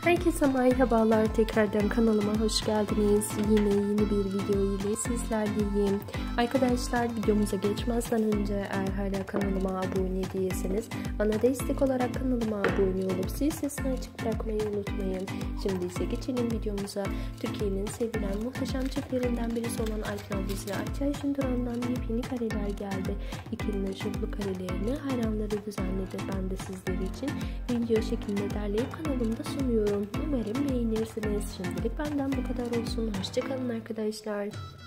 Herkese merhabalar, tekrardan kanalıma hoş geldiniz. Yine yeni bir video ile sizlerleyim. Arkadaşlar, videomuza geçmezden önce eğer hala kanalıma abone değilseniz bana destek olarak kanalıma abone olup zil sesini açık bırakmayı unutmayın. Şimdi ise geçelim videomuza. Türkiye'nin sevilen muhteşem çiftlerinden birisi olan Alp Navruz'la Ayça Ayşin Duran'dan yepyeni kareler geldi. İkilinin şoklu karelerini hayranları düzenledi. Ben de sizler için video şeklinde derleyip kanalımda sunuyorum. Umarım beğenirsiniz. Şimdilik benden bu kadar olsun. Hoşça kalın arkadaşlar.